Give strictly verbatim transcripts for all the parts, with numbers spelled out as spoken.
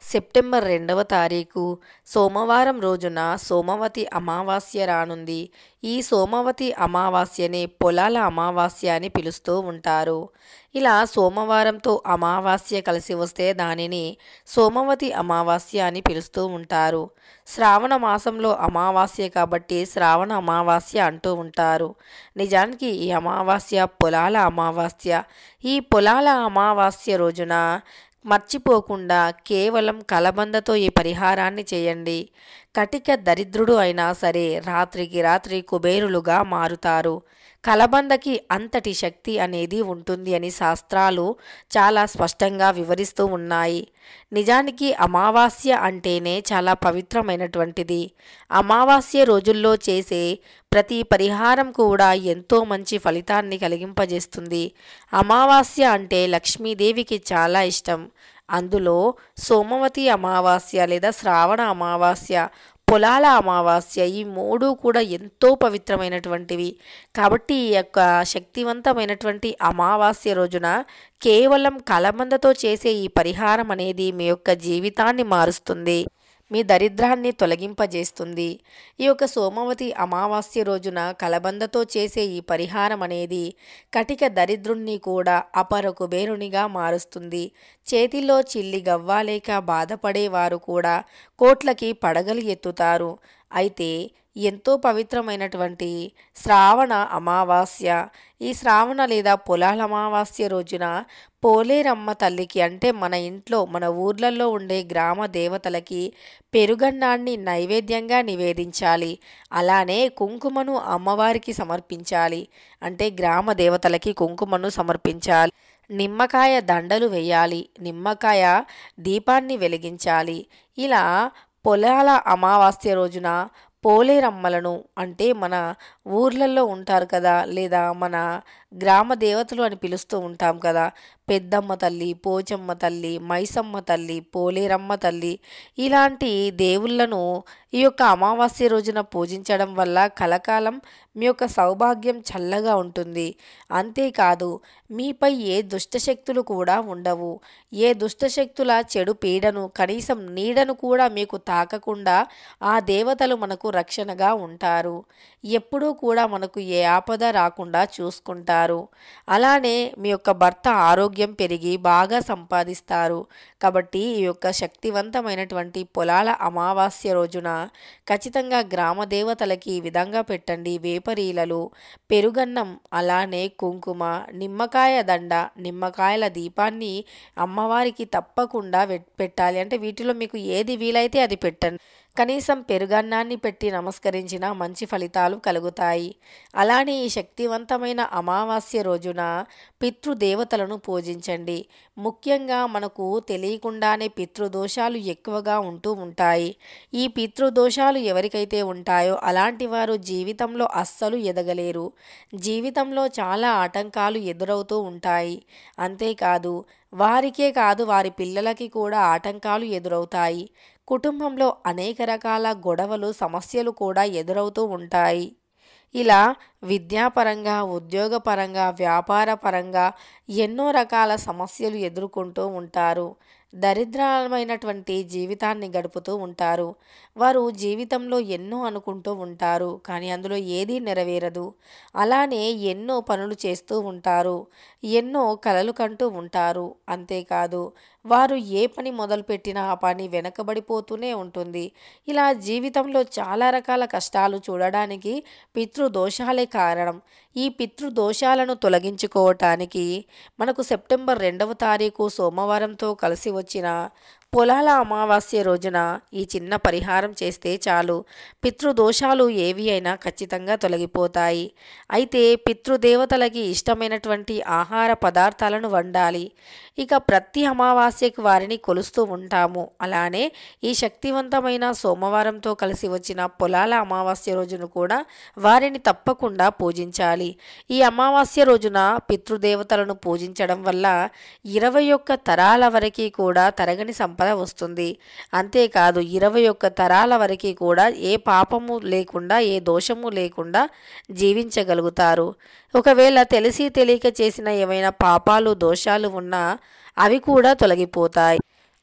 September రెండవ తారీఖు సోమవారం రోజున సోమవతి అమావాస్య రానుంది. ఈ సోమవతి అమావాస్యని పొలాల అమావాస్య అని పిలుస్తూ ఉంటారు. ఇలా సోమవారంతో అమావాస్య కలిసి వస్తే దానిని సోమవతి అమావాస్య అని పిలుస్తూ ఉంటారు. శ్రావణ మాసంలో అమావాస్య కాబట్టి శ్రావణ అమావాస్య అంటూ ఉంటారు. నిజానికి ఈ అమావాస్య పొలాల అమావాస్య. ఈ పొలాల అమావాస్య రోజున మర్చిపోకుండా కేవలం కలబందతో ఈ పరిహారాన్ని చేయండి. కటిక దరిద్రుడు అయినా సరే రాత్రికి రాత్రి కుబేరులుగా మారుతారు. కలబందకి అంతటి శక్తి అనేది ఉంటుంది అని శాస్త్రాలు చాలా స్పష్టంగా వివరిస్తూ ఉన్నాయి. నిజానికి అమావాస్య అంటేనే చాలా పవిత్రమైనటువంటిది. అమావాస్య రోజుల్లో చేసే ప్రతి పరిహారం కూడా ఎంతో మంచి ఫలితాన్ని కలిగింపజేస్తుంది. అమావాస్య అంటే లక్ష్మీదేవికి చాలా ఇష్టం. అందులో సోమవతి అమావాస్య లేదా శ్రావణ అమావాస్య, పొలాల అమావాస్య ఈ మూడు కూడా ఎంతో పవిత్రమైనటువంటివి. కాబట్టి ఈ యొక్క శక్తివంతమైనటువంటి అమావాస్య రోజున కేవలం కలబందతో చేసే ఈ పరిహారం అనేది మీ యొక్క జీవితాన్ని మారుస్తుంది, మీ దరిద్రాన్ని తొలగింపజేస్తుంది. ఈ యొక్క సోమవతి అమావాస్య రోజున కలబందతో చేసే ఈ పరిహారం అనేది కటిక దరిద్రుణ్ణి కూడా అపర కుబేరునిగా మారుస్తుంది. చేతిలో చిల్లి గవ్వాలేక బాధపడేవారు కూడా కోట్లకి పడగలు ఎత్తుతారు. అయితే ఎంతో పవిత్రమైనటువంటి శ్రావణ అమావాస్య, ఈ శ్రావణ లేదా పొలాల అమావాస్య రోజున పోలేరమ్మ తల్లికి అంటే మన ఇంట్లో మన ఊర్లలో ఉండే గ్రామ దేవతలకి పెరుగన్నాన్ని నైవేద్యంగా నివేదించాలి. అలానే కుంకుమను అమ్మవారికి సమర్పించాలి. అంటే గ్రామ దేవతలకి కుంకుమను సమర్పించాలి. నిమ్మకాయ దండలు వేయాలి. నిమ్మకాయ దీపాన్ని వెలిగించాలి. ఇలా పొలాల అమావాస్య రోజున పోలేరమ్మలను అంటే మన ఊర్లలో ఉంటారు కదా, లేదా మన గ్రామ దేవతలు అని పిలుస్తూ ఉంటాం కదా, పెద్దమ్మ తల్లి, పోచమ్మ తల్లి, మైసమ్మ తల్లి, పోలేరమ్మ తల్లి, ఇలాంటి దేవుళ్ళను ఈ యొక్క అమావాస్య రోజున పూజించడం వల్ల కలకాలం మీ యొక్క సౌభాగ్యం చల్లగా ఉంటుంది. అంతేకాదు మీపై ఏ దుష్టశక్తులు కూడా ఉండవు. ఏ దుష్టశక్తుల చెడు పీడను కనీసం నీడను కూడా మీకు తాకకుండా ఆ దేవతలు మనకు రక్షణగా ఉంటారు. ఎప్పుడూ కూడా మనకు ఏ ఆపద రాకుండా చూసుకుంటారు. అలానే మీ యొక్క భర్త ఆరోగ్యం పెరిగి బాగా సంపాదిస్తారు. కాబట్టి ఈ యొక్క శక్తివంతమైనటువంటి పొలాల అమావాస్య రోజున ఖచ్చితంగా గ్రామ దేవతలకి ఈ విధంగా పెట్టండి. వేపరీలలు, పెరుగన్నం, అలానే కుంకుమ, నిమ్మకాయ దండ, నిమ్మకాయల దీపాన్ని అమ్మవారికి తప్పకుండా పెట్టాలి. అంటే వీటిలో మీకు ఏది వీలైతే అది పెట్టండి. కనీసం పెరుగన్నాన్ని పెట్టి నమస్కరించిన మంచి ఫలితాలు కలుగుతాయి. అలానే ఈ శక్తివంతమైన అమావాస్య రోజున పితృదేవతలను పూజించండి. ముఖ్యంగా మనకు తెలియకుండానే పితృదోషాలు ఎక్కువగా ఉంటూ ఉంటాయి. ఈ పితృదోషాలు ఎవరికైతే ఉంటాయో అలాంటి వారు జీవితంలో అస్సలు ఎదగలేరు. జీవితంలో చాలా ఆటంకాలు ఎదురవుతూ ఉంటాయి. అంతేకాదు వారికే కాదు వారి పిల్లలకి కూడా ఆటంకాలు ఎదురవుతాయి. కుటుంబంలో అనేక రకాల గొడవలు, సమస్యలు కూడా ఎదురవుతూ ఉంటాయి. ఇలా విద్యాపరంగా, ఉద్యోగపరంగా, వ్యాపార పరంగా ఎన్నో రకాల సమస్యలు ఎదుర్కొంటూ ఉంటారు. దరిద్రమైనటువంటి జీవితాన్ని గడుపుతూ ఉంటారు. వారు జీవితంలో ఎన్నో అనుకుంటూ ఉంటారు, కానీ అందులో ఏదీ నెరవేరదు. అలానే ఎన్నో పనులు చేస్తూ ఉంటారు, ఎన్నో కలలు కంటూ ఉంటారు. అంతేకాదు వారు ఏ పని మొదలుపెట్టినా ఆ పని వెనకబడిపోతూనే ఉంటుంది. ఇలా జీవితంలో చాలా రకాల కష్టాలు చూడడానికి పితృదోషాలే కారణం. ఈ పితృదోషాలను తొలగించుకోవటానికి మనకు సెప్టెంబర్ రెండవ తారీఖు సోమవారంతో కలిసి వచ్చిన పొలాల అమావాస్య రోజున ఈ చిన్న పరిహారం చేస్తే చాలు. పితృదోషాలు ఏవి అయినా ఖచ్చితంగా తొలగిపోతాయి. అయితే పితృదేవతలకి ఇష్టమైనటువంటి ఆహార పదార్థాలను వండాలి. ఇక ప్రతి అమావాస్యకు వారిని కొలుస్తూ ఉంటాము. అలానే ఈ శక్తివంతమైన సోమవారంతో కలిసి వచ్చిన పొలాల అమావాస్య రోజును కూడా వారిని తప్పకుండా పూజించాలి. ఈ అమావాస్య రోజున పితృదేవతలను పూజించడం వల్ల ఇరవై ఒక్క తరాల వరకు కూడా తరగని సంపద వస్తుంది. అంతేకాదు ఇరవై ఒక్క తరాల వరకు కూడా ఏ పాపము లేకుండా, ఏ దోషము లేకుండా జీవించగలుగుతారు. ఒకవేళ తెలిసి తెలియక చేసిన ఏమైనా పాపాలు, దోషాలు ఉన్నా అవి కూడా తొలగిపోతాయి.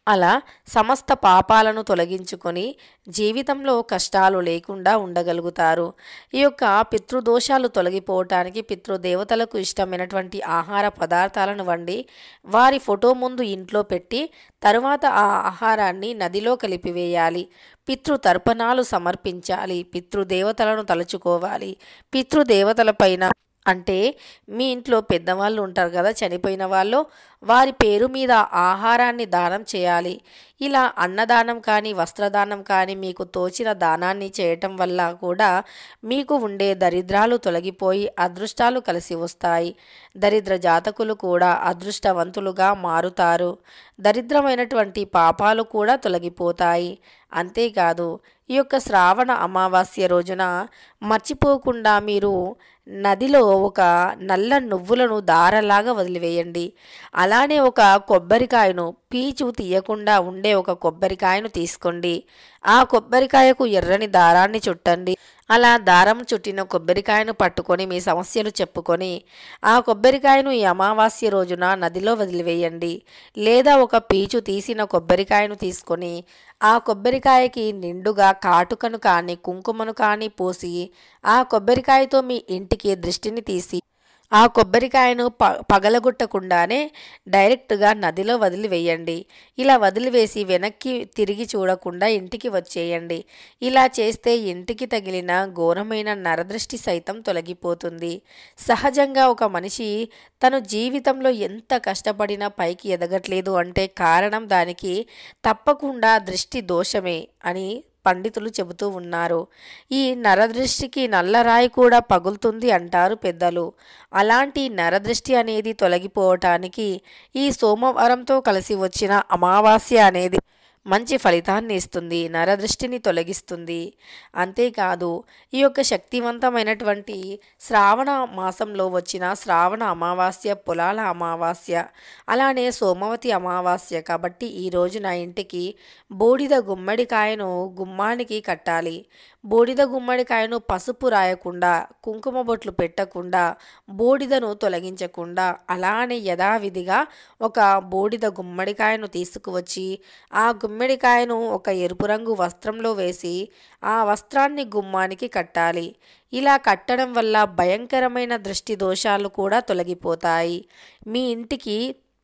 అలా సమస్త పాపాలను తొలగించుకొని జీవితంలో కష్టాలు లేకుండా ఉండగలుగుతారు. ఈ యొక్క పితృదోషాలు తొలగిపోవటానికి పితృదేవతలకు ఇష్టమైనటువంటి ఆహార పదార్థాలను వండి వారి ఫోటో ముందు ఇంట్లో పెట్టి తరువాత ఆ ఆహారాన్ని నదిలో కలిపివేయాలి. పితృతర్పణాలు సమర్పించాలి. పితృదేవతలను తలుచుకోవాలి. పితృదేవతల పైన అంటే మీ ఇంట్లో పెద్దవాళ్ళు ఉంటారు కదా, చనిపోయిన వాళ్ళు, వారి పేరు మీద ఆహారాన్ని దానం చేయాలి. ఇలా అన్నదానం కానీ వస్త్రదానం కానీ మీకు తోచిన దానాన్ని చేయటం వల్ల కూడా మీకు ఉండే దరిద్రాలు తొలగిపోయి అదృష్టాలు కలిసి వస్తాయి. దరిద్ర జాతకులు కూడా అదృష్టవంతులుగా మారుతారు. దరిద్రమైనటువంటి పాపాలు కూడా తొలగిపోతాయి. అంతేకాదు ఈ యొక్క శ్రావణ అమావాస్య రోజున మర్చిపోకుండా మీరు నదిలో ఒక నల్ల నువ్వులను దారలాగా వదిలివేయండి. అలానే ఒక కొబ్బరికాయను పీచు తీయకుండా ఉండే ఒక కొబ్బరికాయను తీసుకోండి. ఆ కొబ్బరికాయకు ఎర్రని దారాన్ని చుట్టండి. అలా దారం చుట్టిన కొబ్బరికాయను పట్టుకొని మీ సమస్యలు చెప్పుకొని ఆ కొబ్బరికాయను ఈ అమావాస్య రోజున నదిలో వదిలివేయండి. లేదా ఒక పీచు తీసిన కొబ్బరికాయను తీసుకొని ఆ కొబ్బరికాయకి నిండుగా కాటుకను కానీ కుంకుమను కానీ పోసి ఆ కొబ్బరికాయతో మీ ఇంటికి దృష్టిని తీసి ఆ కొబ్బరికాయను ప పగలగొట్టకుండానే డైరెక్ట్గా నదిలో వదిలివేయండి. ఇలా వదిలివేసి వెనక్కి తిరిగి చూడకుండా ఇంటికి వచ్చేయండి. ఇలా చేస్తే ఇంటికి తగిలిన ఘోరమైన నరదృష్టి సైతం తొలగిపోతుంది. సహజంగా ఒక మనిషి తను జీవితంలో ఎంత కష్టపడినా పైకి ఎదగట్లేదు అంటే కారణం దానికి తప్పకుండా దృష్టి దోషమే అని పండితులు చెబుతూ ఉన్నారు. ఈ నరదృష్టికి నల్లరాయి కూడా పగులుతుంది అంటారు పెద్దలు. అలాంటి నరదృష్టి అనేది తొలగిపోవటానికి ఈ సోమవారంతో కలిసి వచ్చిన అమావాస్య అనేది మంచి ఫలితాన్ని ఇస్తుంది. నరదృష్టిని తొలగిస్తుంది. అంతేకాదు ఈ యొక్క శక్తివంతమైనటువంటి శ్రావణ మాసంలో వచ్చిన శ్రావణ అమావాస్య పొలాల అమావాస్య, అలానే సోమవతి అమావాస్య కాబట్టి ఈ రోజు నా ఇంటికి బూడిద గుమ్మడికాయను గుమ్మానికి కట్టాలి. బూడిద గుమ్మడికాయను పసుపు రాయకుండా, కుంకుమ బొట్లు పెట్టకుండా, బూడిదను తొలగించకుండా అలానే యథావిధిగా ఒక బూడిద గుమ్మడికాయను తీసుకువచ్చి ఆ గుమ్మడికాయను ఒక ఎరుపు రంగు వస్త్రంలో వేసి ఆ వస్త్రాన్ని గుమ్మానికి కట్టాలి. ఇలా కట్టడం వల్ల భయంకరమైన దృష్టి దోషాలు కూడా తొలగిపోతాయి. మీ ఇంటికి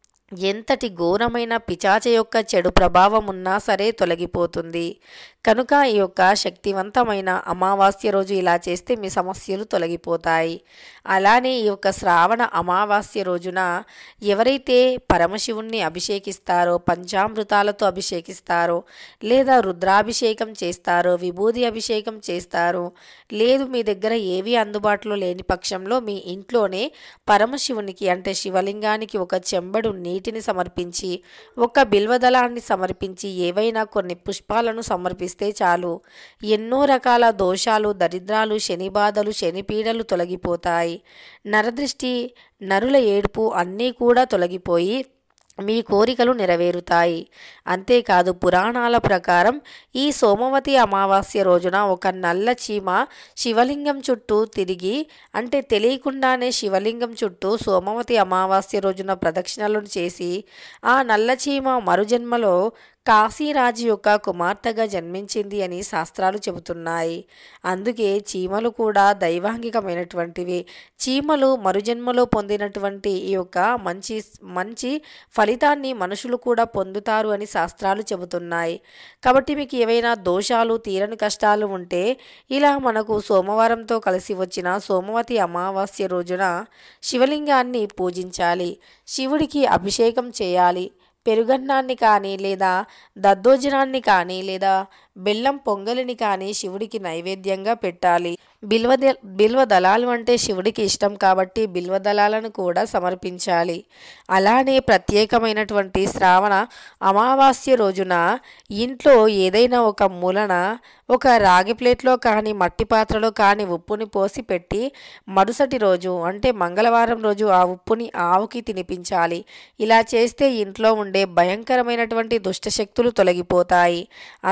ఎంతటి ఘోరమైన పిశాచ యొక్క చెడు ప్రభావం ఉన్నా సరే తొలగిపోతుంది. కనుక ఈ యొక్క శక్తివంతమైన అమావాస్య రోజు ఇలా చేస్తే మీ సమస్యలు తొలగిపోతాయి. అలానే ఈ యొక్క శ్రావణ అమావాస్య రోజున ఎవరైతే పరమశివుణ్ణి అభిషేకిస్తారో, పంచామృతాలతో అభిషేకిస్తారో, లేదా రుద్రాభిషేకం చేస్తారో, విభూది అభిషేకం చేస్తారో, లేదు మీ దగ్గర ఏవి అందుబాటులో లేని పక్షంలో మీ ఇంట్లోనే పరమశివునికి అంటే శివలింగానికి ఒక చెంబడు నీటిని సమర్పించి, ఒక బిల్వదళాన్ని సమర్పించి, ఏవైనా కొన్ని పుష్పాలను సమర్పిస్తే చాలు ఎన్నో రకాల దోషాలు, దరిద్రాలు, శని బాధలు, శని పీడలు తొలగిపోతాయి. నరదృష్టి, నరుల ఏడుపు అన్నీ కూడా తొలగిపోయి మీ కోరికలు నెరవేరుతాయి. అంతేకాదు పురాణాల ప్రకారం ఈ సోమవతి అమావాస్య రోజున ఒక నల్ల చీమ శివలింగం చుట్టూ తిరిగి అంటే తెలియకుండానే శివలింగం చుట్టూ సోమవతి అమావాస్య రోజున ప్రదక్షిణలను చేసి ఆ నల్ల చీమ మరుజన్మలో కాశీరాజు యొక్క కుమార్తెగా జన్మించింది అని శాస్త్రాలు చెబుతున్నాయి. అందుకే చీమలు కూడా దైవాంగికమైనటువంటివి. చీమలు మరుజన్మలో పొందినటువంటి ఈ యొక్క మంచి మంచి ఫలితాన్ని మనుషులు కూడా పొందుతారు అని శాస్త్రాలు చెబుతున్నాయి. కాబట్టి మీకు ఏవైనా దోషాలు, తీరని కష్టాలు ఉంటే ఇలా మనకు సోమవారంతో కలిసి వచ్చిన సోమవతి అమావాస్య రోజున శివలింగాన్ని పూజించాలి. శివుడికి అభిషేకం చేయాలి. పెరుగన్నాన్ని కానీ లేదా దద్దోజనాన్ని కానీ లేదా బెల్లం పొంగలిని కానీ శివుడికి నైవేద్యంగా పెట్టాలి. బిల్వ బిల్వ దళాలు అంటే శివుడికి ఇష్టం కాబట్టి బిల్వ దళాలను కూడా సమర్పించాలి. అలానే ప్రత్యేకమైనటువంటి శ్రావణ అమావాస్య రోజున ఇంట్లో ఏదైనా ఒక మూలన ఒక రాగి ప్లేట్లో కానీ మట్టి పాత్రలో కానీ ఉప్పుని పోసి పెట్టి మరుసటి రోజు అంటే మంగళవారం రోజు ఆ ఉప్పుని ఆవుకి తినిపించాలి. ఇలా చేస్తే ఇంట్లో ఉండే భయంకరమైనటువంటి దుష్టశక్తులు తొలగిపోతాయి. అంతేకాదు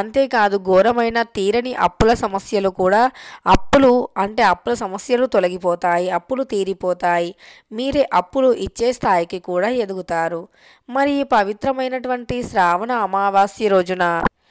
కాదు, ఘోరమైన తీరని అప్పుల సమస్యలు కూడా అప్పులు అంటే అప్పుల సమస్యలు తొలగిపోతాయి, అప్పులు తీరిపోతాయి, మీరే అప్పులు ఇచ్చే స్థాయికి కూడా ఎదుగుతారు. మరి ఈ పవిత్రమైనటువంటి శ్రావణ అమావాస్య రోజున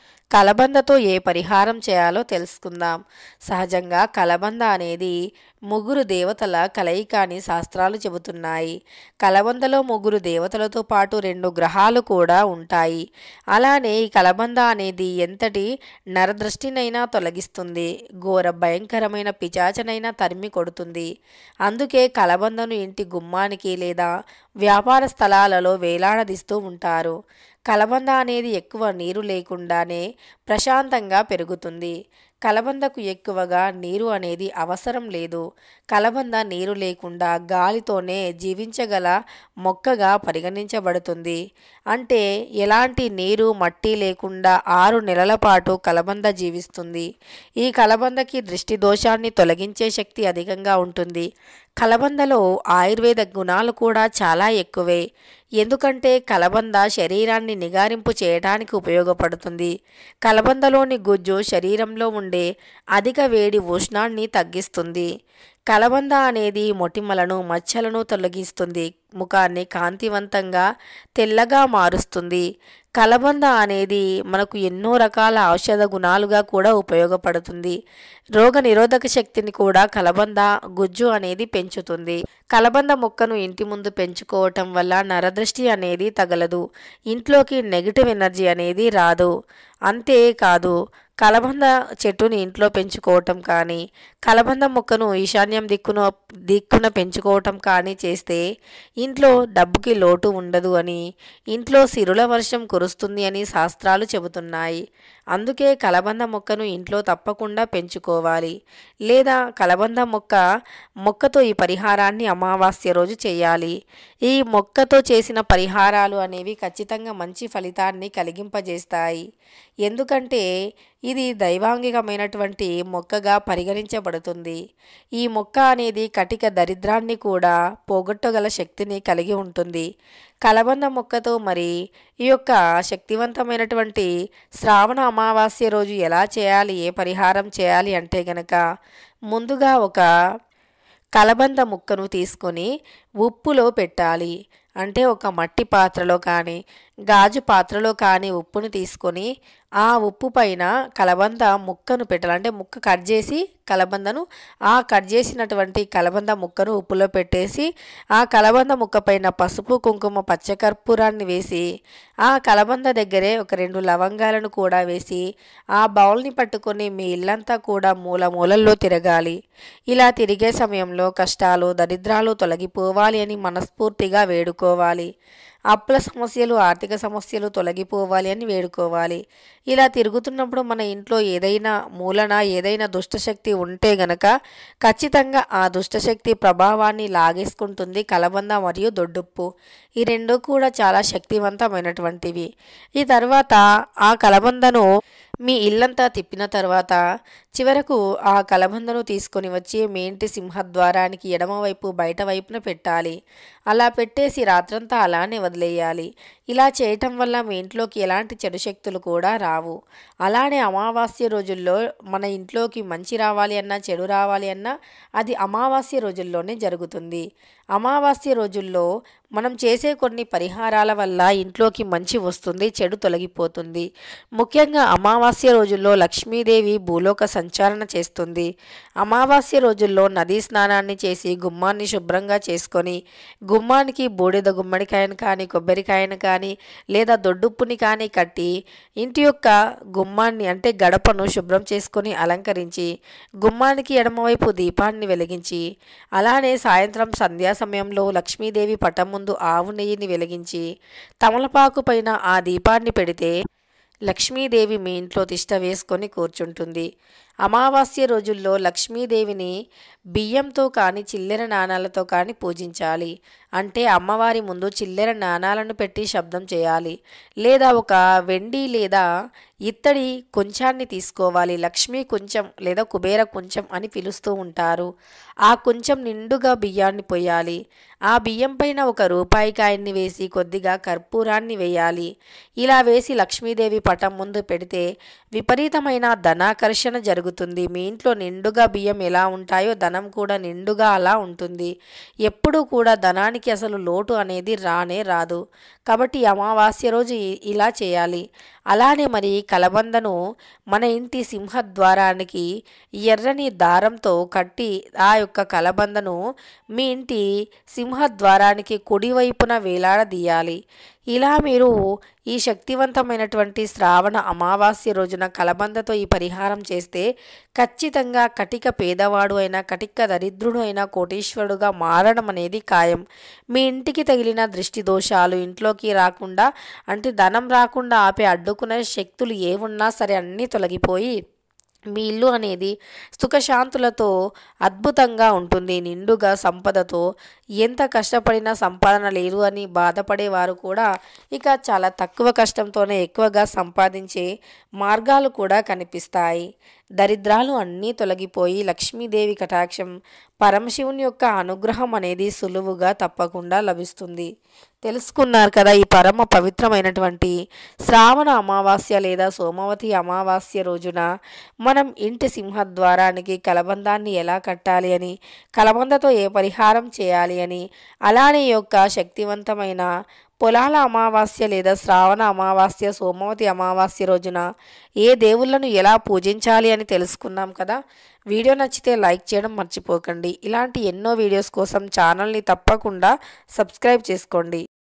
కలబందతో ఏ పరిహారం చేయాలో తెలుసుకుందాం. సహజంగా కలబంద అనేది ముగ్గురు దేవతల కలయిక అని శాస్త్రాలు చెబుతున్నాయి. కలబందలో ముగ్గురు దేవతలతో పాటు రెండు గ్రహాలు కూడా ఉంటాయి. అలానే ఈ కలబంద అనేది ఎంతటి నరదృష్టినైనా తొలగిస్తుంది, ఘోర భయంకరమైన పిచాచనైనా తరిమి కొడుతుంది. అందుకే కలబందను ఇంటి గుమ్మానికి లేదా వ్యాపార స్థలాలలో వేలాడదీస్తూ ఉంటారు. కలబంద అనేది ఎక్కువ నీరు లేకుండానే ప్రశాంతంగా పెరుగుతుంది. కలబందకు ఎక్కువగా నీరు అనేది అవసరం లేదు. కలబంద నీరు లేకుండా గాలితోనే జీవించగల మొక్కగా పరిగణించబడుతుంది. అంటే ఎలాంటి నీరు మట్టి లేకుండా ఆరు నెలల పాటు కలబంద జీవిస్తుంది. ఈ కలబందకి దృష్టి దోషాన్ని తొలగించే శక్తి అధికంగా ఉంటుంది. కలబందలో ఆయుర్వేద గుణాలు కూడా చాలా ఎక్కువే. ఎందుకంటే కలబంద శరీరాన్ని నిగారింపు చేయడానికి ఉపయోగపడుతుంది. కలబందలోని గుజ్జు శరీరంలో ఉండే అధిక వేడి ఉష్ణాన్ని తగ్గిస్తుంది. కలబంద అనేది మొటిమలను మచ్చలను తొలగిస్తుంది, ముఖాన్ని కాంతివంతంగా తెల్లగా మారుస్తుంది. కలబంద అనేది మనకు ఎన్నో రకాల ఔషధ గుణాలుగా కూడా ఉపయోగపడుతుంది. రోగ నిరోధక శక్తిని కూడా కలబంద గుజ్జు అనేది పెంచుతుంది. కలబంద మొక్కను ఇంటి ముందు పెంచుకోవటం వల్ల నరదృష్టి అనేది తగలదు, ఇంట్లోకి నెగిటివ్ ఎనర్జీ అనేది రాదు. అంతేకాదు కలబంద చెట్టుని ఇంట్లో పెంచుకోవటం కానీ, కలబంద మొక్కను ఈశాన్యం దిక్కున దిక్కున పెంచుకోవటం కానీ చేస్తే ఇంట్లో డబ్బుకి లోటు ఉండదు అని, ఇంట్లో సిరుల వర్షం కురుస్తుంది అని శాస్త్రాలు చెబుతున్నాయి. అందుకే కలబంద మొక్కను ఇంట్లో తప్పకుండా పెంచుకోవాలి. లేదా కలబంద మొక్క మొక్కతో ఈ పరిహారాన్ని అమావాస్య రోజు చేయాలి. ఈ మొక్కతో చేసిన పరిహారాలు అనేవి ఖచ్చితంగా మంచి ఫలితాన్ని కలిగింపజేస్తాయి. ఎందుకంటే ఇది దైవాంగికమైనటువంటి మొక్కగా పరిగణించబడుతుంది. ఈ మొక్క అనేది కటిక దరిద్రాన్ని కూడా పోగొట్టగల శక్తిని కలిగి ఉంటుంది. కలబంద మొక్కతో మరి ఈ యొక్క శక్తివంతమైనటువంటి శ్రావణ అమావాస్య రోజు ఎలా చేయాలి, ఏ పరిహారం చేయాలి అంటే గనక, ముందుగా ఒక కలబంద ముక్కను తీసుకొని ఉప్పులో పెట్టాలి. అంటే ఒక మట్టి పాత్రలో కానీ గాజు పాత్రలో కానీ ఉప్పును తీసుకొని ఆ ఉప్పు పైన కలబంద ముక్కను పెట్టాలి. అంటే ముక్క కట్ చేసి కలబందను ఆ కట్ చేసినటువంటి కలబంద ముక్కను ఉప్పులో పెట్టేసి ఆ కలబంద ముక్క పైన పసుపు కుంకుమ పచ్చకర్పూరాన్ని వేసి ఆ కలబంద దగ్గరే ఒక రెండు లవంగాలను కూడా వేసి ఆ బౌల్ని పట్టుకొని మీ ఇల్లంతా కూడా మూల మూలల్లో తిరగాలి. ఇలా తిరిగే సమయంలో కష్టాలు దరిద్రాలు తొలగిపోవాలి అని మనస్ఫూర్తిగా వేడుకోవాలి. అప్పుల సమస్యలు ఆర్థిక సమస్యలు తొలగిపోవాలి అని వేడుకోవాలి. ఇలా తిరుగుతున్నప్పుడు మన ఇంట్లో ఏదైనా మూలన ఏదైనా దుష్టశక్తి ఉంటే గనక ఖచ్చితంగా ఆ దుష్టశక్తి ప్రభావాన్ని లాగేసుకుంటుంది కలబంద మరియు దొడ్డుప్పు. ఈ రెండు కూడా చాలా శక్తివంతమైనటువంటివి. ఈ తర్వాత ఆ కలబందను మీ ఇల్లంతా తిప్పిన తర్వాత చివరకు ఆ కలబందను తీసుకొని వచ్చి మీ ఇంటి సింహద్వారానికి ఎడమవైపు బయట వైపున పెట్టాలి. అలా పెట్టేసి రాత్రంతా అలానే వదిలేయాలి. ఇలా చేయటం వల్ల మీ ఇంట్లోకి ఎలాంటి చెడు శక్తులు కూడా రావు. అలానే అమావాస్య రోజుల్లో మన ఇంట్లోకి మంచి రావాలి అన్నా చెడు రావాలి అన్నా అది అమావాస్య రోజుల్లోనే జరుగుతుంది. అమావాస్య రోజుల్లో మనం చేసే కొన్ని పరిహారాల వల్ల ఇంట్లోకి మంచి వస్తుంది, చెడు తొలగిపోతుంది. ముఖ్యంగా అమావాస్య రోజుల్లో లక్ష్మీదేవి భూలోక సంచారణ చేస్తుంది. అమావాస్య రోజుల్లో నదీ స్నానాన్ని చేసి గుమ్మాన్ని శుభ్రంగా చేసుకొని గుమ్మానికి బూడిద గుమ్మడికాయను కానీ కొబ్బరికాయను కానీ లేదా దొడ్డుప్పుని కానీ కట్టి ఇంటి యొక్క గుమ్మాన్ని అంటే గడపను శుభ్రం చేసుకొని అలంకరించి గుమ్మానికి ఎడమవైపు దీపాన్ని వెలిగించి అలానే సాయంత్రం సంధ్యా సమయంలో లక్ష్మీదేవి పటం ముందు ఆవు నెయ్యిని వెలిగించి తమలపాకు పైన ఆ దీపాన్ని పెడితే లక్ష్మీదేవి మీ ఇంట్లో తిష్ట వేసుకొని కూర్చుంటుంది. అమావాస్య రోజుల్లో లక్ష్మీదేవిని బియ్యంతో కానీ చిల్లెర నాణాలతో కానీ పూజించాలి. అంటే అమ్మవారి ముందు చిల్లెర నాణాలను పెట్టి శబ్దం చేయాలి. లేదా ఒక వెండి లేదా ఇత్తడి కొంచాన్ని తీసుకోవాలి. లక్ష్మీ కొంచెం లేదా కుబేర కొంచెం అని పిలుస్తూ ఉంటారు. ఆ కొంచెం నిండుగా బియ్యాన్ని పోయాలి. ఆ బియ్యం పైన ఒక రూపాయి కాయన్ని వేసి కొద్దిగా కర్పూరాన్ని వేయాలి. ఇలా వేసి లక్ష్మీదేవి పటం ముందు పెడితే విపరీతమైన ధనాకర్షణ జరుగుతుంది. మీ ఇంట్లో నిండుగా బియ్యం ఎలా ఉంటాయో ధనం కూడా నిండుగా అలా ఉంటుంది. ఎప్పుడూ కూడా ధనానికి అసలు లోటు అనేది రానే రాదు. కాబట్టి అమావాస్య రోజు ఇలా చేయాలి. అలానే మరి కలబందను మన ఇంటి సింహద్వారానికి ఎర్రని దారంతో కట్టి ఆ యొక్క కలబందను మీ ఇంటి సింహద్వారానికి కుడివైపున వేలాడదీయాలి. ఇలా మీరు ఈ శక్తివంతమైనటువంటి శ్రావణ అమావాస్య రోజున కలబందతో ఈ పరిహారం చేస్తే ఖచ్చితంగా కటిక పేదవాడు అయినా కటిక దరిద్రుడు అయినా కోటీశ్వరుడుగా మారడం అనేది ఖాయం. మీ ఇంటికి తగిలిన దృష్టి దోషాలు ఇంట్లోకి రాకుండా అంటే ధనం రాకుండా ఆపే అడ్డుకునే శక్తులు ఏవున్నా సరే అన్నీ తొలగిపోయి మీ ఇల్లు అనేది సుఖశాంతులతో అద్భుతంగా ఉంటుంది. నిండుగా సంపదతో ఎంత కష్టపడినా సంపాదన లేదు అని బాధపడేవారు కూడా ఇక చాలా తక్కువ కష్టంతోనే ఎక్కువగా సంపాదించే మార్గాలు కూడా కనిపిస్తాయి. దరిద్రాలు అన్నీ తొలగిపోయి లక్ష్మీదేవి కటాక్షం పరమశివుని యొక్క అనుగ్రహం అనేది సులువుగా తప్పకుండా లభిస్తుంది. తెలుసుకున్నారు కదా ఈ పరమ పవిత్రమైనటువంటి శ్రావణ అమావాస్య లేదా సోమవతి అమావాస్య రోజున మనం ఇంటి సింహద్వారానికి కలబందాన్ని ఎలా కట్టాలి అని, కలబందతో ఏ పరిహారం చేయాలి అని, అలానే యొక్క శక్తివంతమైన పొలాల అమావాస్య లేదా శ్రావణ అమావాస్య సోమవతి అమావాస్య రోజున ఏ దేవుళ్ళను ఎలా పూజించాలి అని తెలుసుకున్నాం కదా. వీడియో నచ్చితే లైక్ చేయడం మర్చిపోకండి. ఇలాంటి ఎన్నో వీడియోస్ కోసం ఛానల్ని తప్పకుండా సబ్స్క్రైబ్ చేసుకోండి.